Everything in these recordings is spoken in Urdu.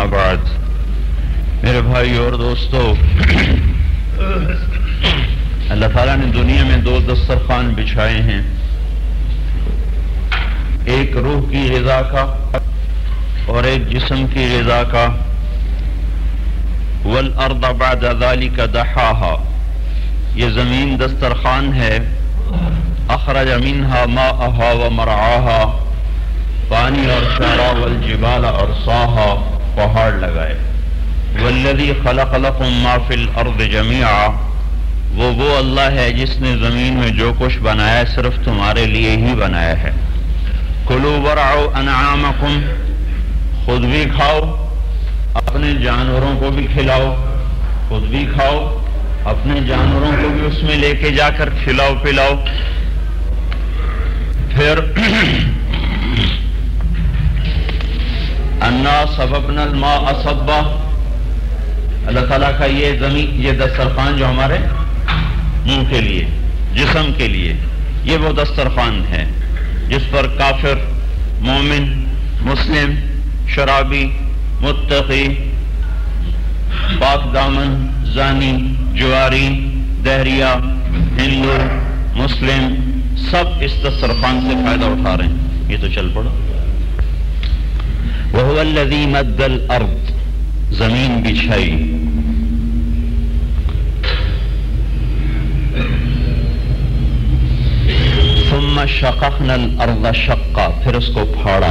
اما بعد میرے بھائی اور دوستو، اللہ تعالیٰ نے دنیا میں دو دسترخوان بچھائے ہیں، ایک روح کی غذا کا اور ایک جسم کی غذا کا۔ والارض بعد ذلك دحاها، یہ زمین دسترخوان ہے۔ اخرج منها ماءها ومرعاها، پانی اور چارہ، والجبال ارساها، پہاڑ لگائے۔ والذی خلق لكم ما فی الارض جميعا، وہ اللہ ہے جس نے زمین میں جو کچھ بنایا ہے صرف تمہارے لیے ہی بنایا ہے۔ کلوا ورعوا انعامکم، خود بھی کھاؤ اپنے جانوروں کو بھی کھلاؤ، خود بھی کھاؤ اپنے جانوروں کو بھی اس میں لے کے جا کر کھلاؤ پلاؤ۔ پھر انا صببنا الماء صبا، اللہ تعالیٰ کا یہ دسترخوان جو ہمارے منہ کے لیے، جسم کے لیے، یہ وہ دسترخوان ہے جس پر کافر، مومن، مسلم، شرابی، متقی، پاک دامن، زانی، جواری، دہریہ، ہندو، مسلم، سب اس دسترخوان سے فائدہ اٹھا رہے ہیں۔ یہ تو چل پڑا۔ وَهُوَ الَّذِي مَدَّ الْأَرْض، زمین بچھائی۔ ثُمَّ شَقَقْنَا الْأَرْضَ شَقًّا، پھر اس کو پھاڑا۔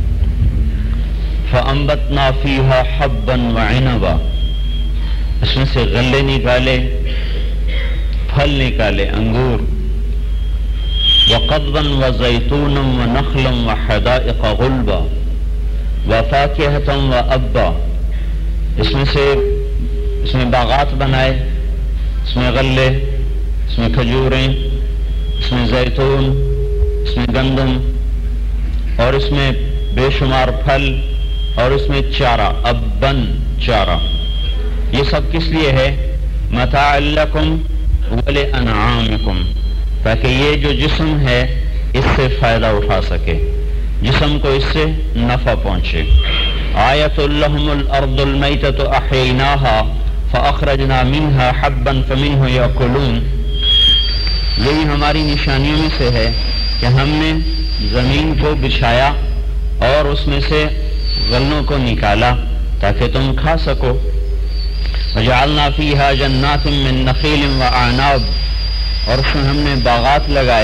فَأَنبَتْنَا فِيهَا حَبًّا وَعِنَبًا، اس میں سے غلے نکالے، پھل نکالے، انگور۔ وَقَضْبًا وَزَيْتُونًا وَنَخْلًا وَحَدَائِقَ غُلْبًا وَفَاكِهَةً وَأَبًّا، اس میں باغات بنائے، اس میں غلے، اس میں کھجوریں، اس میں زیتون، اس میں گندم، اور اس میں بے شمار پھل، اور اس میں چارہ، ابن، چارہ۔ یہ سب کس لیے ہے؟ متاع لکم ولانعامکم، تاکہ یہ جو جسم ہے اس سے فائدہ اٹھا سکے، جسم کو اس سے نفع پہنچے۔ آیۃ لہم الارض المیتۃ احییناها فاخرجنا منها حبا فمنہ یاکلون، یہی ہماری نشانیوں میں سے ہے کہ ہم نے زمین کو بچھایا اور اس میں سے غلوں کو نکالا تاکہ تم کھا سکو۔ وجعلنا فیہا جنات من نخیل واعناب، اور اس میں ہم نے باغات لگائے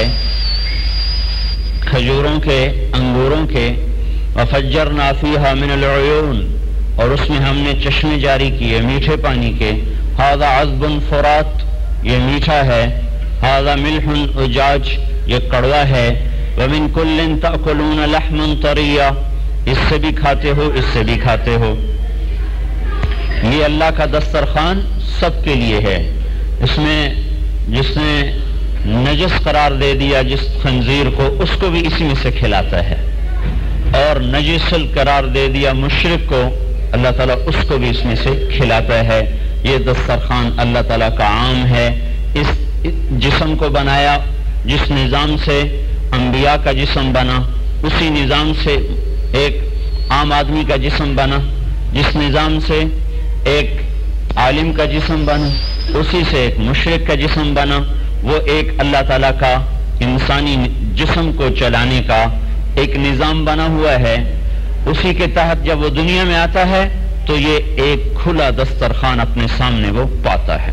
کھجوروں کے، انگوروں کے۔ وفجرنا فیہا من العیون، اور اس میں ہم نے چشمے جاری کیے میٹھے پانی کے۔ ھذا عذب فرات، یہ میٹھا ہے۔ ھذا ملح اجاج، یہ کڑوا ہے۔ ومن کل تأکلون لحما طریا، اس سے بھی کھاتے ہو، اس سے بھی کھاتے ہو۔ یہ اللہ کا دسترخوان سب کے لیے ہے۔ اس میں جس نے نجس قرار دے دیا جس خنزیر کو، اس کو بھی اسی میں سے کھلاتا ہے، اور نجس قرار دے دیا مشرک کو، اللہ تعالیٰ اس کو بھی اس میں سے کھلاتا ہے۔ یہ دسترخوان اللہ تعالیٰ کا عام ہے۔ اس جسم کو بنایا جس نظام سے انبیاء کا جسم بنا، اسی نظام سے ایک عام آدمی کا جسم بنا، جس نظام سے ایک عالم کا جسم بنا، اسی سے ایک مشرک کا جسم بنا۔ وہ ایک اللہ تعالیٰ کا انسانی جسم کو چلانے کا ایک نظام بنا ہوا ہے۔ اسی کے تحت جب وہ دنیا میں آتا ہے تو یہ ایک کھلا دسترخوان اپنے سامنے وہ پاتا ہے۔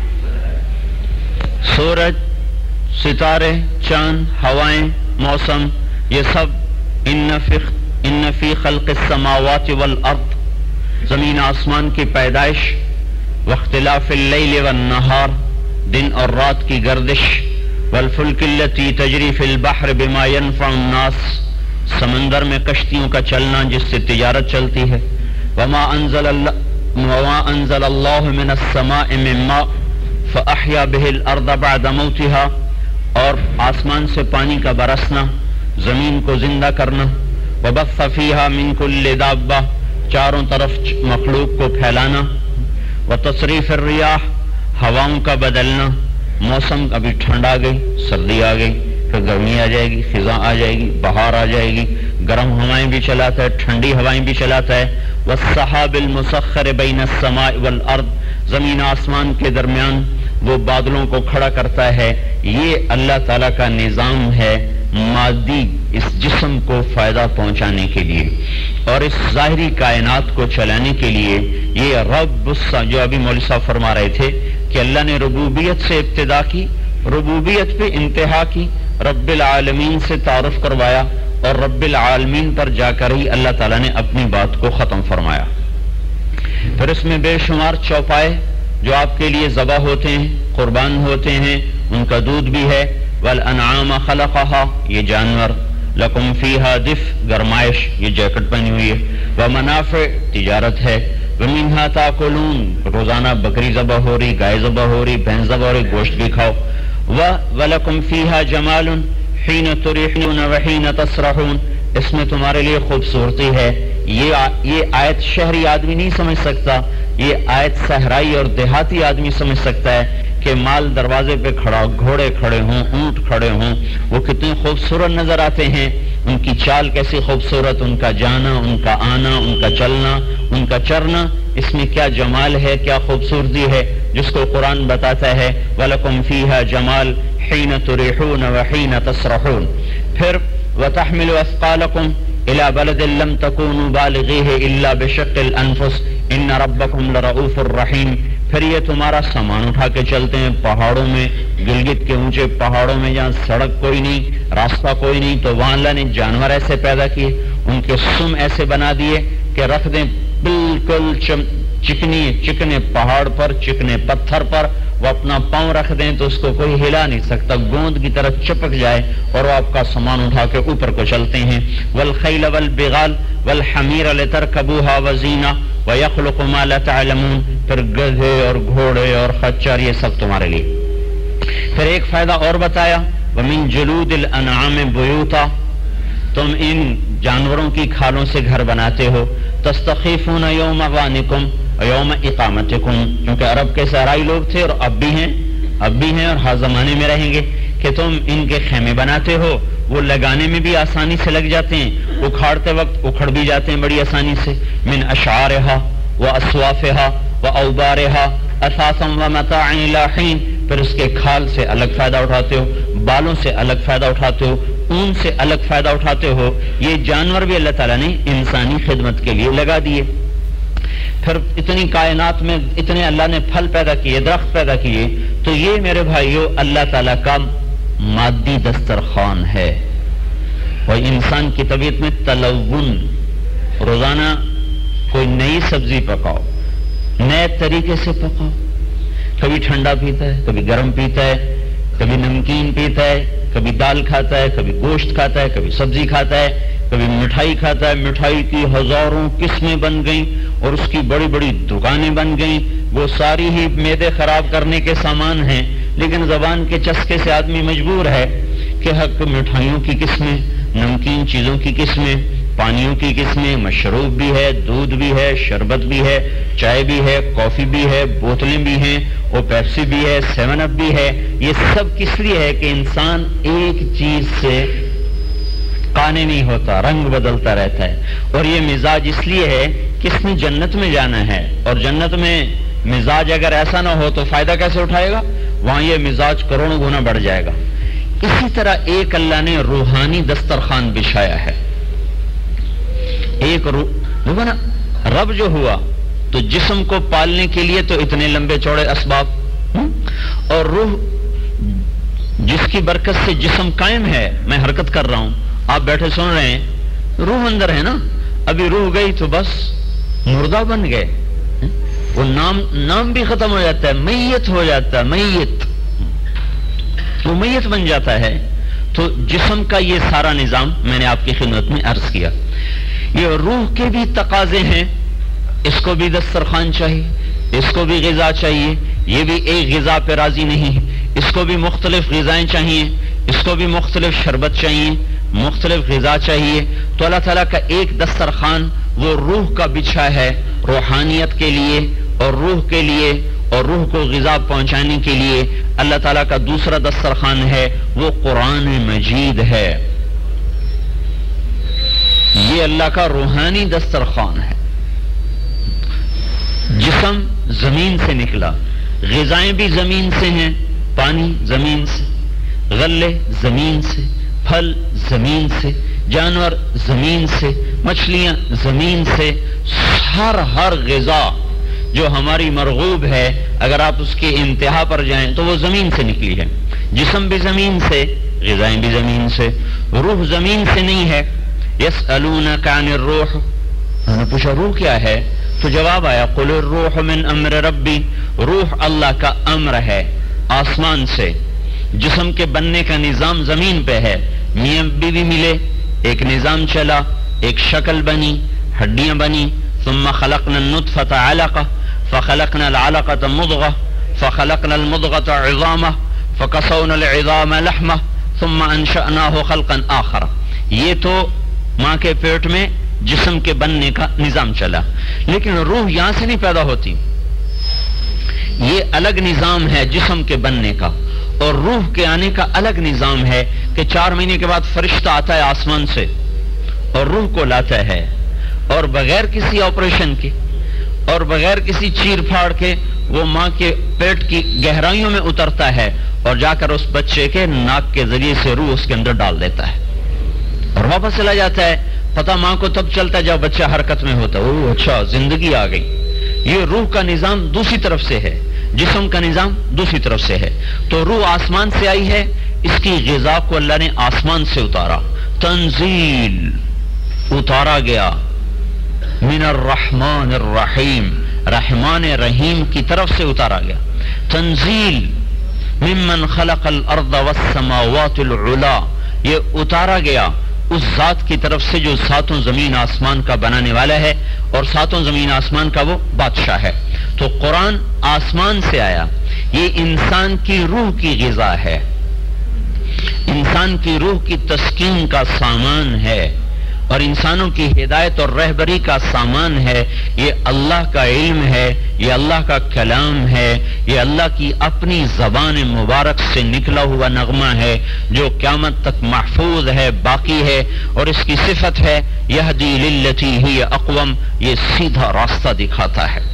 سورج، ستارے، چاند، ہوائیں، موسم، یہ سب ان فی خلق السماوات والارض، زمین آسمان کی پیدائش، واختلاف اللیل والنہار، دن اور رات کی گردش، والفلک التی تجری فی البحر بما ینفع الناس، سمندر میں کشتیوں کا چلنا جس سے تجارت چلتی ہے۔ وما انزل اللہ من السماء من ماء فاحیا بہ الارض بعد موتها، اور آسمان سے پانی کا برسنا، زمین کو زندہ کرنا۔ وبث فیہا من کل دابہ، چاروں طرف مخلوق کو پھیلانا۔ وتصریف الریاح، ہواؤں کا بدلنا، موسم ابھی ٹھنڈ آ گئی، سردی آ گئی، پھر گرمی آ جائے گی، خزاں آ جائے گی، بہار آ جائے گی، گرم ہوائیں بھی چلاتا ہے، ٹھنڈی ہوائیں بھی چلاتا ہے۔ والسحاب المسخر بین السماء والارض، زمین آسمان کے درمیان وہ بادلوں کو کھڑا کرتا ہے، یہ اللہ تعالیٰ کا نظام ہے مادی اس جسم کو فائدہ پہنچانے کے لیے اور اس ظاہری کائنات کو چلانے کے لیے۔ یہ رب جو ابھی مولوی صاحب فرما رہے تھے کہ اللہ نے ربوبیت سے ابتدا کی، ربوبیت پہ انتہا کی، رب العالمین سے تعارف کروایا اور رب العالمین پر جا کر ہی اللہ تعالیٰ نے اپنی بات کو ختم فرمایا۔ پھر اس میں بے شمار چوپائے جو آپ کے لیے ذبح ہوتے ہیں، قربان ہوتے ہیں، ان کا دودھ بھی ہے۔ والانعام خلقها، یہ جانور، لکم فیہا دفء، گرمائش، یہ جیکٹ پہنی ہوئی ہے، ومنافع، تجارت ہے، ومنہا تاکلون، روزانہ بکری ذبح ہو رہی، گائے ذبح ہو رہی، بھینس ذبح ہو رہی، گوشت بھی کھاؤ۔ ولکم فیہا جمال حین تریحون وحین تسرحون، اس میں تمہارے لیے خوبصورتی ہے۔ یہ آیت شہری آدمی نہیں سمجھ سکتا، یہ آیت صحرائی اور دیہاتی آدمی سمجھ سکتا ہے کہ مال دروازے پہ کھڑا، گھوڑے کھڑے ہوں، اونٹ کھڑے ہوں، وہ کتنے خوبصورت نظر آتے ہیں، ان کی چال کیسی خوبصورت، ان کا جانا، ان کا آنا، ان کا چلنا، ان کا چرنا، اس میں کیا جمال ہے، کیا خوبصورتی ہے، جس کو قرآن بتاتا ہے وَلَكُمْ فِيهَا جَمَال حِينَ تُرِيحُونَ وَحِينَ تَسْرَحُونَ۔ پھر وَتَحْمِلُ أَثْقَالَكُمْ إِلَى بَلَدٍ لَمْ تَكُونُوا بَالِغِيهِ إِلَّا بِشِقِّ الْأَنفُسِ إِنَّ رَبَّكُمْ لَرَؤُوفٌ رَحِيمٌ۔ پھر یہ تمہارا سامان اٹھا کے چلتے ہیں پہاڑوں میں، گلگت کے اونچے پہاڑوں میں جہاں سڑک کوئی نہیں، راستہ کوئی نہیں، تو وہاں اللہ نے جانور ایسے پیدا کیے، ان کے سم ایسے بنا دیے کہ رکھ دیں بالکل چکنے پہاڑ پر، چکنے پتھر پر، وہ اپنا پاؤں رکھ دیں تو اس کو کوئی ہلا نہیں سکتا، گوند کی طرح چپک جائے، اور وہ آپ کا سامان اٹھا کے اوپر کو چلتے ہیں۔ والخیل والبغال والحمیر لترکبوها وزینہ وَيَخْلُقُ مَا لَا تَعْلَمُونَ، پھر گدھے اور گھوڑے اور خچر، یہ سب تمہارے لیے۔ پھر ایک فائدہ اور بتایا، وَمِن جُلُودِ الْأَنْعَامِ بُيُوتًا، تم ان جانوروں کی کھالوں سے گھر بناتے ہو۔ تَسْتَخِيفُونَ يَوْمَ غَانِكُمْ وَيَوْمَ إِقَامَتِكُمْ، کیونکہ عرب کے صحرائی لوگ تھے اور اب بھی ہیں اور ہر زمانے میں رہیں گے، کہ تم ان کے خیمے بناتے ہو، وہ لگانے میں بھی آسانی سے لگ جاتے ہیں، اکھاڑتے وقت اکھڑ بھی جاتے ہیں بڑی آسانی سے۔ من اشعارها واصوافها واوبارها اثاثا ومتاعا الى حين، پھر اس کے کھال سے الگ فائدہ اٹھاتے ہو، بالوں سے الگ فائدہ اٹھاتے ہو، اون سے الگ فائدہ اٹھاتے ہو۔ یہ جانور بھی اللہ تعالیٰ نے انسانی خدمت کے لیے لگا دیے۔ پھر اتنی کائنات میں اتنے اللہ نے پھل پیدا کیے، درخت پیدا کیے، تو یہ میرے بھائیو اللہ تعالیٰ کا مادی دسترخوان ہے۔ اور انسان کی طبیعت میں تلون، روزانہ کوئی نئی سبزی پکاؤ، نئے طریقے سے پکاؤ، کبھی ٹھنڈا پیتا ہے، کبھی گرم پیتا ہے، کبھی نمکین پیتا ہے، کبھی دال کھاتا ہے، کبھی گوشت کھاتا ہے، کبھی سبزی کھاتا ہے، کبھی مٹھائی کھاتا ہے۔ مٹھائی کی ہزاروں قسمیں بن گئیں اور اس کی بڑی بڑی دکانیں بن گئیں، وہ ساری ہی معدے خراب کرنے کے سامان ہیں، لیکن زبان کے چسکے سے آدمی مجبور ہے کہ حق مٹھائیوں کی قسمیں، نمکین چیزوں کی قسمیں، پانیوں کی قسمیں، مشروب بھی ہے، دودھ بھی ہے، شربت بھی ہے، چائے بھی ہے، کافی بھی ہے، بوتلیں بھی ہیں، اور پیپسی بھی ہے، 7 اپ بھی ہے۔ یہ سب کس لیے ہے کہ انسان ایک چیز سے قانع نہیں ہوتا، رنگ بدلتا رہتا ہے۔ اور یہ مزاج اس لیے ہے کہ اس نے جنت میں جانا ہے، اور جنت میں مزاج اگر ایسا نہ ہو تو فائدہ کیسے اٹھائے گا؟ وہاں یہ مزاج کروڑوں گنا بڑھ جائے گا۔ اسی طرح ایک اللہ نے روحانی دسترخوان بچھایا ہے۔ ایک دیکھو نا، رب جو ہوا تو جسم کو پالنے کے لیے تو اتنے لمبے چوڑے اسباب، اور روح جس کی برکت سے جسم قائم ہے، میں حرکت کر رہا ہوں، آپ بیٹھے سن رہے ہیں، روح اندر ہے نا، ابھی روح گئی تو بس مردہ بن گئے، وہ نام بھی ختم ہو جاتا ہے، میت ہو جاتا ہے، میت، وہ میت بن جاتا ہے۔ تو جسم کا یہ سارا نظام میں نے آپ کی خدمت میں عرض کیا۔ یہ روح کے بھی تقاضے ہیں، اس کو بھی دسترخوان چاہیے، اس کو بھی غذا چاہیے، یہ بھی ایک غذا پہ راضی نہیں ہے، اس کو بھی مختلف غذائیں چاہیے، اس کو بھی مختلف شربت چاہیے، مختلف غذا چاہیے۔ تو اللہ تعالیٰ کا ایک دسترخوان وہ روح کا بچھا ہے، روحانیت کے لیے اور روح کے لیے، اور روح کو غذا پہنچانے کے لیے اللہ تعالیٰ کا دوسرا دسترخوان ہے، وہ قرآن مجید ہے۔ یہ اللہ کا روحانی دسترخوان ہے۔ موسم زمین سے نکلا، غذائیں بھی زمین سے ہیں، پانی زمین سے، غلے زمین سے، پھل زمین سے، جانور زمین سے، مچھلیاں زمین سے، ہر غذا جو ہماری مرغوب ہے اگر آپ اس کی انتہا پر جائیں تو وہ زمین سے نکلی ہے۔ جسم بھی زمین سے، غذائیں بھی زمین سے، روح زمین سے نہیں ہے۔ یسألونک عن الروح، انہوں نے پوچھا روح کیا ہے؟ تو جواب آیا قل الروح من امر ربی، روح اللہ کا امر ہے آسمان سے۔ جسم کے بننے کا نظام زمین پہ ہے، میاں بیوی ملے، ایک نظام چلا، ایک شکل بنی، ہڈیاں بنی، ثم خلقنا النطفة علقة فخلقنا العلقة مضغة فخلقنا المضغة عظامة فكسونا العظام لحمة ثم انشأناه خلقا آخر۔ یہ تو ماں کے پیٹ میں جسم کے بننے کا نظام چلا، لیکن روح یہاں سے نہیں پیدا ہوتی، یہ الگ نظام ہے جسم کے بننے کا، اور روح کے آنے کا الگ نظام ہے کہ 4 مہینے کے بعد فرشتہ آتا ہے آسمان سے اور روح کو لاتا ہے، اور بغیر کسی آپریشن کے اور بغیر کسی چیر پھاڑ کے وہ ماں کے پیٹ کی گہرائیوں میں اترتا ہے اور جا کر اس بچے کے ناک کے ذریعے سے روح اس کے اندر ڈال دیتا ہے اور واپس چلا جاتا ہے۔ پتہ ماں کو تب چلتا ہے جب بچہ حرکت میں ہوتا ہے، اوہ اچھا زندگی آ گئی۔ یہ روح کا نظام دوسری طرف سے ہے، جسم کا نظام دوسری طرف سے ہے۔ تو روح آسمان سے آئی ہے، اس کی غذا کو اللہ نے آسمان سے اتارا، تنزیل اتارا گیا من الرحمن الرحیم، رحمان رحیم کی طرف سے اتارا گیا، تنزیل ممن خلق الارض والسماوات العلا، یہ اتارا گیا اس ذات کی طرف سے جو ساتوں زمین آسمان کا بنانے والا ہے اور ساتوں زمین آسمان کا وہ بادشاہ ہے۔ تو قرآن آسمان سے آیا، یہ انسان کی روح کی غذا ہے، انسان کی روح کی تسکین کا سامان ہے اور انسانوں کی ہدایت اور رہبری کا سامان ہے۔ یہ اللہ کا علم ہے، یہ اللہ کا کلام ہے، یہ اللہ کی اپنی زبان مبارک سے نکلا ہوا نغمہ ہے جو قیامت تک محفوظ ہے، باقی ہے، اور اس کی صفت ہے یہدی للتی ہی اقوم، یہ سیدھا راستہ دکھاتا ہے۔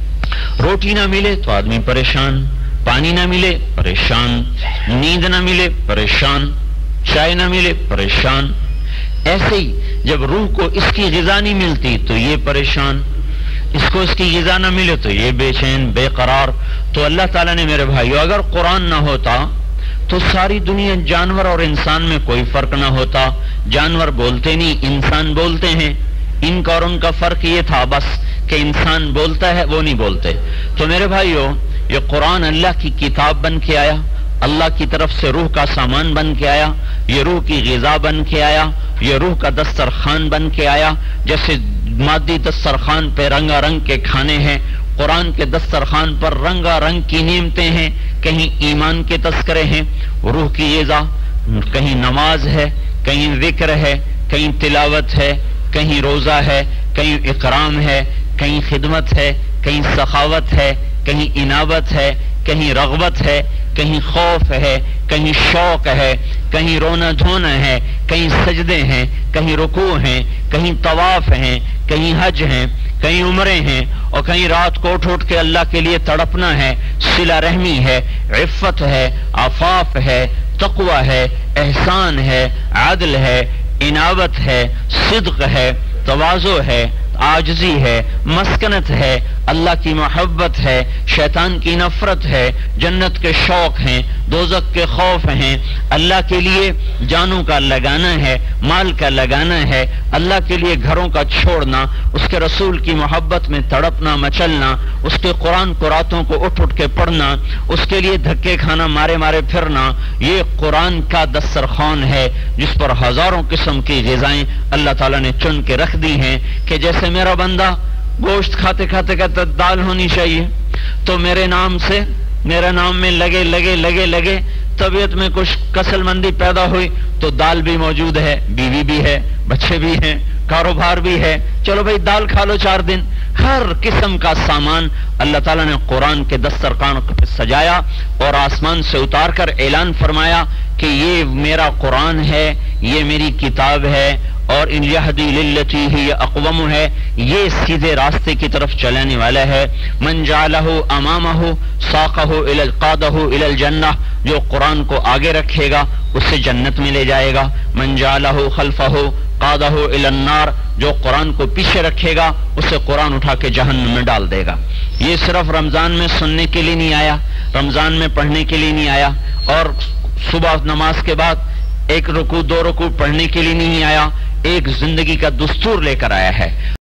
روٹی نہ ملے تو آدمی پریشان، پانی نہ ملے پریشان، نیند نہ ملے پریشان، چائے نہ ملے پریشان۔ ایسے ہی جب روح کو اس کی غذا نہیں ملتی تو یہ پریشان، اس کو اس کی غذا نہ ملے تو یہ بے چین بے قرار۔ تو اللہ تعالیٰ نے میرے بھائیو اگر قرآن نہ ہوتا تو ساری دنیا جانور اور انسان میں کوئی فرق نہ ہوتا۔ جانور بولتے نہیں، انسان بولتے ہیں، ان کا اور ان کا فرق یہ تھا بس کہ انسان بولتا ہے وہ نہیں بولتے۔ تو میرے بھائیو یہ قرآن اللہ کی کتاب بن کے آیا، اللہ کی طرف سے روح کا سامان بن کے آیا، یہ روح کی غذا بن کے آیا، یہ روح کا دسترخوان بن کے آیا۔ جیسے مادی دسترخوان پہ رنگا رنگ کے کھانے ہیں، قرآن کے دسترخوان پر رنگا رنگ کی نعمتیں ہیں، کہیں ایمان کے تذکرے ہیں، روح کی غذا، کہیں نماز ہے، کہیں ذکر ہے، کہیں تلاوت ہے، کہیں روزہ ہے، کہیں اکرام ہے، کہیں خدمت ہے، کہیں سخاوت ہے، کہیں انابت ہے، کہیں رغبت ہے، کہیں خوف ہے، کہیں شوق ہے، کہیں رونا دھونا ہے، کہیں سجدے ہیں، کہیں رکوع ہیں، کہیں طواف ہیں، کہیں حج ہیں، کہیں عمرے ہیں، اور کہیں رات کو اٹھ کے اللہ کے لیے تڑپنا ہے، صلہ رحمی ہے، عفت ہے، عفاف ہے، تقوی ہے، احسان ہے، عدل ہے، انابت ہے، صدق ہے، تواضع ہے، عاجزی ہے، مسکنت ہے، اللہ کی محبت ہے، شیطان کی نفرت ہے، جنت کے شوق ہیں، دوزخ کے خوف ہیں، اللہ کے لیے جانوں کا لگانا ہے، مال کا لگانا ہے، اللہ کے لیے گھروں کا چھوڑنا، اس کے رسول کی محبت میں تڑپنا مچلنا، اس کے قرآن کو راتوں کو اٹھ کے پڑھنا، اس کے لیے دھکے کھانا مارے مارے پھرنا، یہ قرآن کا دسترخوان ہے جس پر ہزاروں قسم کی غذائیں اللہ تعالیٰ نے چن کے رکھ دی ہیں کہ جیسے میرا بندہ گوشت کھاتے کھاتے کہتا دال ہونی چاہیے، تو میرے نام سے میرا نام میں لگے لگے لگے لگے طبیعت میں کچھ کسل مندی پیدا ہوئی تو دال بھی موجود ہے، بیوی بھی ہے، بچے بھی ہیں، کاروبار بھی ہے، چلو بھائی دال کھا لو 4 دن۔ ہر قسم کا سامان اللہ تعالیٰ نے قرآن کے دسترخوان پہ سجایا اور آسمان سے اتار کر اعلان فرمایا کہ یہ میرا قرآن ہے، یہ میری کتاب ہے اور ان یہدی للتی ہی اقوم ہے، یہ سیدھے راستے کی طرف چلانے والا ہے۔ من جعلہ امامہ ساقہ قادہ الی الجنہ، جو قرآن کو آگے رکھے گا اسے جنت میں لے جائے گا۔ من جعلہ خلفہ قادہ الی النار، جو قرآن کو پیچھے رکھے گا اسے قرآن اٹھا کے جہنم میں ڈال دے گا۔ یہ صرف رمضان میں سننے کے لیے نہیں آیا، رمضان میں پڑھنے کے لیے نہیں آیا، اور صبح نماز کے بعد ایک رکوع دو رکوع پڑھنے کے لیے نہیں آیا، ایک زندگی کا دستور لے کر آیا ہے۔